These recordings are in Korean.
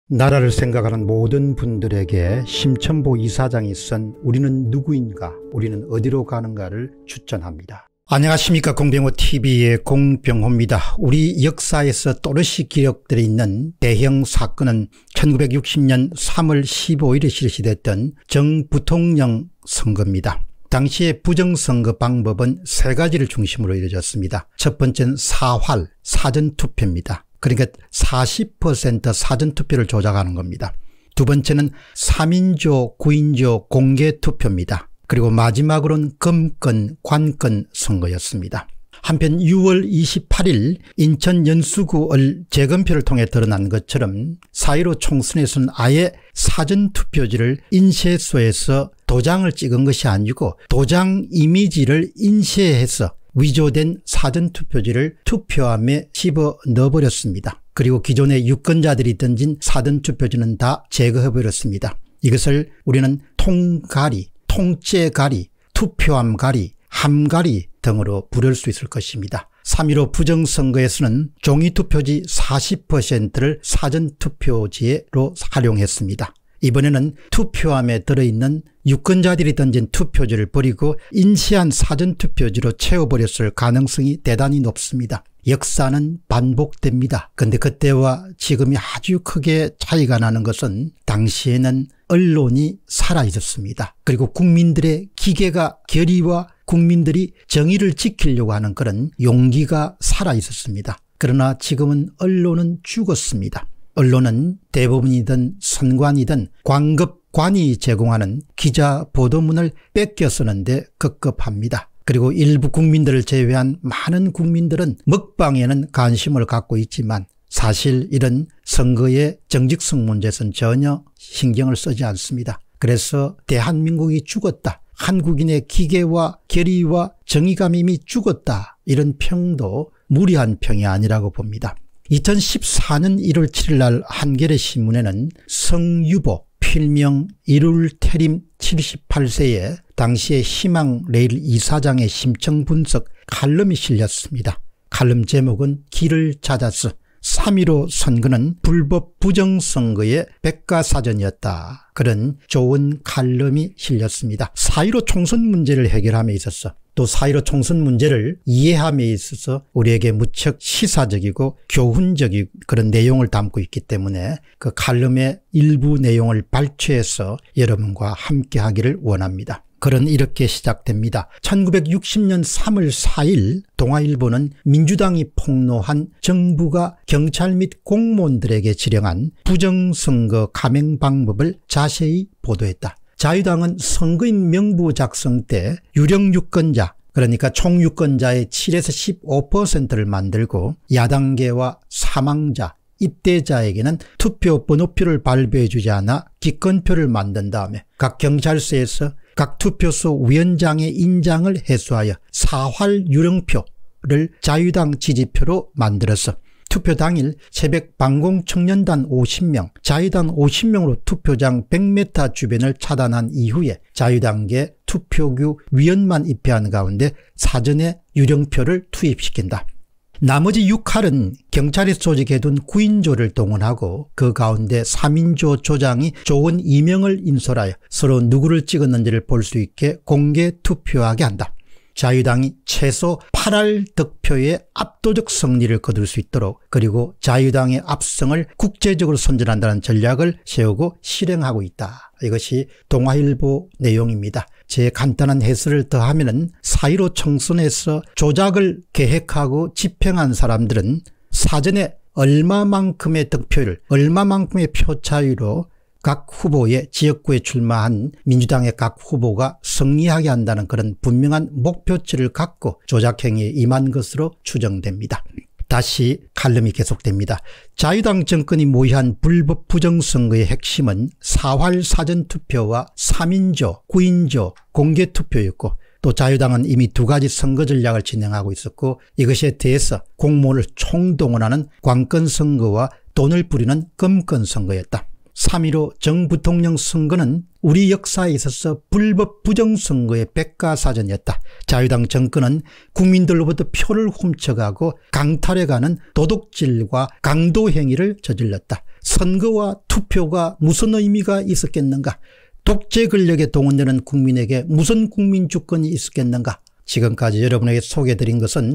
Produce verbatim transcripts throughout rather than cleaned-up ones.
나라를 생각하는 모든 분들에게 심천보 이사장이 쓴 우리는 누구인가, 우리는 어디로 가는가를 추천합니다. 안녕하십니까. 공병호티비의 공병호입니다. 우리 역사에서 또렷이 기록되어 있는 대형 사건은 천구백육십 년 삼월 십오일에 실시됐던 정부통령 선거입니다. 당시의 부정선거 방법은 세 가지를 중심으로 이루어졌습니다. 첫 번째는 사활, 사전투표입니다. 그러니까 사십 퍼센트 사전투표를 조작하는 겁니다. 두 번째는 삼인조, 구인조 공개투표입니다. 그리고 마지막으로는 검건, 관건 선거였습니다. 한편 유월 이십팔일 인천 연수구을 재검표를 통해 드러난 것처럼 사일오 총선에서는 아예 사전투표지를 인쇄소에서 도장을 찍은 것이 아니고 도장 이미지를 인쇄해서 위조된 사전투표지를 투표함에 집어 넣어버렸습니다. 그리고 기존의 유권자들이 던진 사전투표지는 다 제거해버렸습니다. 이것을 우리는 통가리, 통째가리, 투표함가리, 함가리 등으로 부를 수 있을 것입니다. 삼일오 부정선거에서는 종이투표지 사십 퍼센트를 사전투표지로 활용했습니다. 이번에는 투표함에 들어있는 유권자들이 던진 투표지를 버리고 인쇄한 사전투표지로 채워버렸을 가능성이 대단히 높습니다. 역사는 반복됩니다. 그런데 그때와 지금이 아주 크게 차이가 나는 것은 당시에는 언론이 살아있었습니다. 그리고 국민들의 기계가 결의와 국민들이 정의를 지키려고 하는 그런 용기가 살아있었습니다. 그러나 지금은 언론은 죽었습니다. 언론은 대법원이든 선관이든 광급관이 제공하는 기자 보도문을 뺏겨 쓰는데 급급합니다. 그리고 일부 국민들을 제외한 많은 국민들은 먹방에는 관심을 갖고 있지만 사실 이런 선거의 정직성 문제에서는 전혀 신경을 쓰지 않습니다. 그래서 대한민국이 죽었다, 한국인의 기계와 결의와 정의감이 이미 죽었다, 이런 평도 무리한 평이 아니라고 봅니다. 이천십사년 일월 칠일 날 한겨레 신문에는 성유보 필명 이룰테림 칠십팔세의 당시의 희망레일 이사장의 심층 분석 칼럼이 실렸습니다. 칼럼 제목은 길을 찾았어. 삼일오 선거는 불법 부정선거의 백과사전이었다. 그런 좋은 칼럼이 실렸습니다. 사일오 총선 문제를 해결함에 있어서 또 사일오 총선 문제를 이해함에 있어서 우리에게 무척 시사적이고 교훈적인 그런 내용을 담고 있기 때문에 그 칼럼의 일부 내용을 발췌해서 여러분과 함께 하기를 원합니다. 글은 이렇게 시작됩니다. 천구백육십년 삼월 사일 동아일보는 민주당이 폭로한 정부가 경찰 및 공무원들에게 지령한 부정선거 감행 방법을 자세히 보도했다. 자유당은 선거인 명부 작성 때 유령 유권자, 그러니까 총 유권자의 칠에서 십오 퍼센트를 만들고 야당계와 사망자, 입대자에게는 투표 번호표를 발부해 주지 않아 기권표를 만든 다음에 각 경찰서에서 각 투표소 위원장의 인장을 해소하여 사활 유령표를 자유당 지지표로 만들어서 투표 당일 새벽 방공청년단 오십 명, 자유당 오십 명으로 투표장 백 미터 주변을 차단한 이후에 자유당계 투표구 위원만 입회한 가운데 사전에 유령표를 투입시킨다. 나머지 육 할은 경찰이 조직해둔 구인조를 동원하고 그 가운데 삼인조 조장이 좋은 이명을 인솔하여 서로 누구를 찍었는지를 볼 수 있게 공개 투표하게 한다. 자유당이 최소 팔 할 득표의 압도적 승리를 거둘 수 있도록, 그리고 자유당의 압승을 국제적으로 선전한다는 전략을 세우고 실행하고 있다. 이것이 동아일보 내용입니다. 제 간단한 해설을 더하면은 사일오 총선에서 조작을 계획하고 집행한 사람들은 사전에 얼마만큼의 득표율, 얼마만큼의 표 차이로 각 후보의 지역구에 출마한 민주당의 각 후보가 승리하게 한다는 그런 분명한 목표치를 갖고 조작행위에 임한 것으로 추정됩니다. 다시 칼럼이 계속됩니다. 자유당 정권이 모의한 불법 부정선거의 핵심은 사활 사전투표와 삼인조, 구인조 공개투표였고, 또 자유당은 이미 두 가지 선거 전략을 진행하고 있었고, 이것에 대해서 공무원을 총동원하는 관건선거와 돈을 뿌리는 검건선거였다. 삼일오 정부통령 선거는 우리 역사에 있어서 불법 부정선거의 백과사전이었다. 자유당 정권은 국민들로부터 표를 훔쳐가고 강탈해가는 도둑질과 강도행위를 저질렀다. 선거와 투표가 무슨 의미가 있었겠는가? 독재 권력에 동원되는 국민에게 무슨 국민 주권이 있었겠는가? 지금까지 여러분에게 소개해드린 것은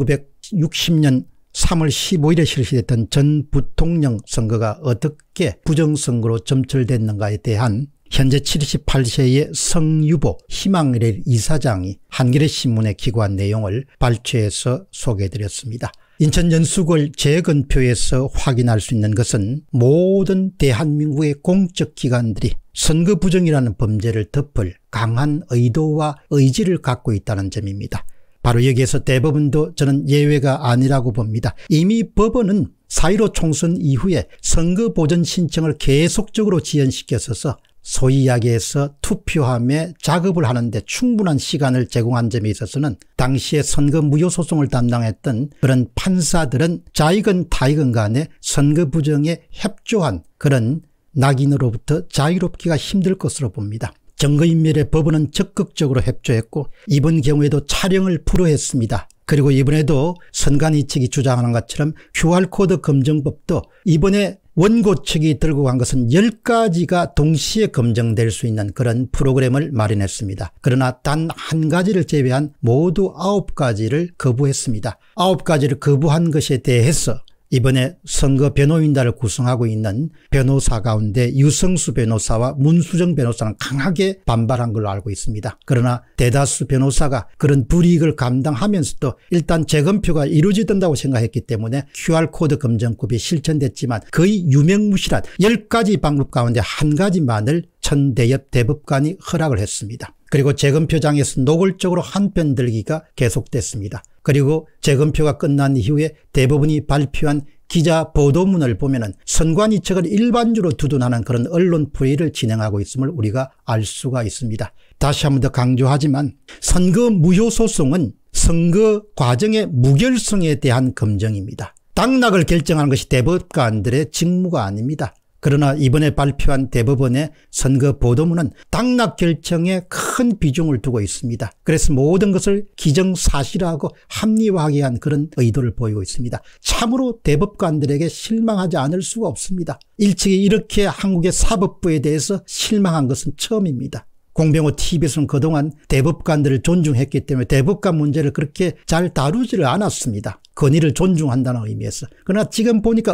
천구백육십 년 삼월 십오일에 실시됐던 전 부통령 선거가 어떻게 부정선거로 점철됐는가에 대한 현재 칠십팔 세의 성유보 희망일의 이사장이 한겨레 신문에 기고한 내용을 발췌해서 소개해드렸습니다. 인천 연수구를 재건표에서 확인할 수 있는 것은 모든 대한민국의 공적기관들이 선거 부정이라는 범죄를 덮을 강한 의도와 의지를 갖고 있다는 점입니다. 바로 여기에서 대법원도 저는 예외가 아니라고 봅니다. 이미 법원은 사 일오 총선 이후에 선거 보전 신청을 계속적으로 지연시켰어서 소위 이야기해서 투표함에 작업을 하는데 충분한 시간을 제공한 점에 있어서는 당시에 선거 무효소송을 담당했던 그런 판사들은 자이건 타이건 간에 선거 부정에 협조한 그런 낙인으로부터 자유롭기가 힘들 것으로 봅니다. 증거인멸에 법원은 적극적으로 협조했고 이번 경우에도 촬영을 불허했습니다. 그리고 이번에도 선관위 측이 주장하는 것처럼 큐알코드 검정법도 이번에 원고 측이 들고 간 것은 열 가지가 동시에 검증될 수 있는 그런 프로그램을 마련했습니다. 그러나 단 한 가지를 제외한 모두 아홉 가지를 거부했습니다. 아홉 가지를 거부한 것에 대해서 이번에 선거 변호인단을 구성하고 있는 변호사 가운데 유성수 변호사와 문수정 변호사는 강하게 반발한 걸로 알고 있습니다. 그러나 대다수 변호사가 그런 불이익을 감당하면서도 일단 재검표가 이루어진다고 생각했기 때문에 큐알코드 검정법이 실천됐지만 거의 유명무실한 열 가지 방법 가운데 한 가지만을 천대엽 대법관이 허락을 했습니다. 그리고 재검표장에서 노골적으로 한 편 들기가 계속됐습니다. 그리고 재검표가 끝난 이후에 대법원이 발표한 기자 보도문을 보면은 선관위 측을 일반적으로 두둔하는 그런 언론 플레이를 진행하고 있음을 우리가 알 수가 있습니다. 다시 한 번 더 강조하지만 선거 무효소송은 선거 과정의 무결성에 대한 검증입니다. 당락을 결정하는 것이 대법관들의 직무가 아닙니다. 그러나 이번에 발표한 대법원의 선거 보도문은 당락 결정에 큰 비중을 두고 있습니다. 그래서 모든 것을 기정사실화하고 합리화하게 한 그런 의도를 보이고 있습니다. 참으로 대법관들에게 실망하지 않을 수가 없습니다. 일찍이 이렇게 한국의 사법부에 대해서 실망한 것은 처음입니다. 공병호 티비에서는 그동안 대법관들을 존중했기 때문에 대법관 문제를 그렇게 잘 다루지를 않았습니다. 권위를 존중한다는 의미에서. 그러나 지금 보니까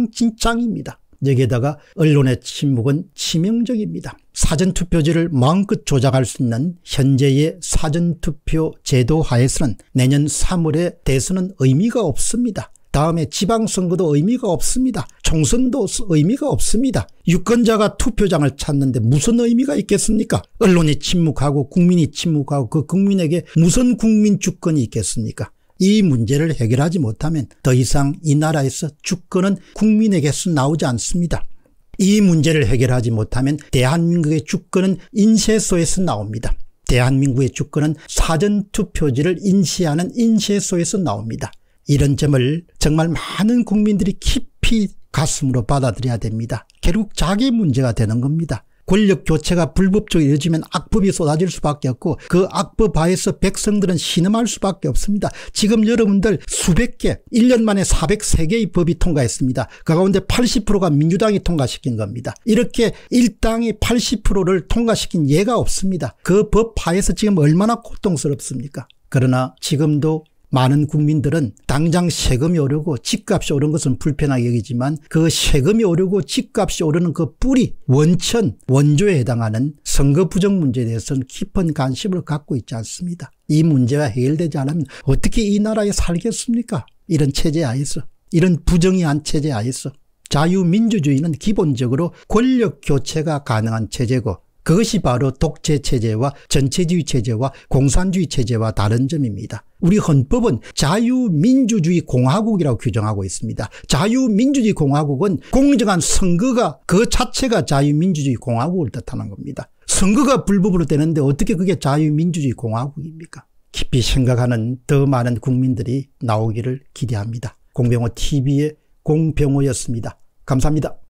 엉망진창입니다. 여기에다가 언론의 침묵은 치명적입니다. 사전투표지를 마음껏 조작할 수 있는 현재의 사전투표 제도 하에서는 내년 삼월에 대선은 의미가 없습니다. 다음에 지방선거도 의미가 없습니다. 총선도 의미가 없습니다. 유권자가 투표장을 찾는데 무슨 의미가 있겠습니까? 언론이 침묵하고 국민이 침묵하고 그 국민에게 무슨 국민 주권이 있겠습니까? 이 문제를 해결하지 못하면 더 이상 이 나라에서 주권은 국민에게서 나오지 않습니다. 이 문제를 해결하지 못하면 대한민국의 주권은 인쇄소에서 나옵니다. 대한민국의 주권은 사전투표지를 인쇄하는 인쇄소에서 나옵니다. 이런 점을 정말 많은 국민들이 깊이 가슴으로 받아들여야 됩니다. 결국 자기 문제가 되는 겁니다. 권력 교체가 불법적으로 이루어지면 악법이 쏟아질 수밖에 없고 그 악법 하에서 백성들은 신음할 수밖에 없습니다. 지금 여러분들 수백 개, 일 년 만에 사백삼 개의 법이 통과했습니다. 그 가운데 팔십 퍼센트가 민주당이 통과시킨 겁니다. 이렇게 일당이 팔십 퍼센트를 통과시킨 예가 없습니다. 그 법 하에서 지금 얼마나 고통스럽습니까? 그러나 지금도 많은 국민들은 당장 세금이 오르고 집값이 오른 것은 불편하게 여기지만 그 세금이 오르고 집값이 오르는 그 뿌리, 원천, 원조에 해당하는 선거 부정 문제에 대해서는 깊은 관심을 갖고 있지 않습니다. 이 문제가 해결되지 않으면 어떻게 이 나라에 살겠습니까? 이런 체제 하에서, 이런 부정의한 체제 하에서. 자유민주주의는 기본적으로 권력 교체가 가능한 체제고 그것이 바로 독재 체제와 전체주의 체제와 공산주의 체제와 다른 점입니다. 우리 헌법은 자유민주주의 공화국이라고 규정하고 있습니다. 자유민주주의 공화국은 공정한 선거가 그 자체가 자유민주주의 공화국을 뜻하는 겁니다. 선거가 불법으로 되는데 어떻게 그게 자유민주주의 공화국입니까? 깊이 생각하는 더 많은 국민들이 나오기를 기대합니다. 공병호 티비의 공병호였습니다. 감사합니다.